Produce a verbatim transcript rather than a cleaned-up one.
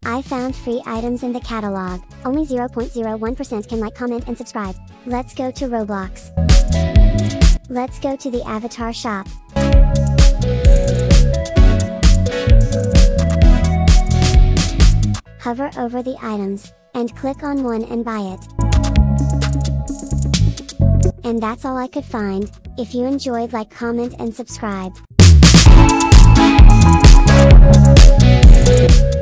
I found free items in the catalog. Only zero point zero one percent can like, comment, and subscribe. Let's go to Roblox. Let's go to the avatar shop. Hover over the items, and click on one and buy it. And that's all I could find. If you enjoyed, like, comment, and subscribe.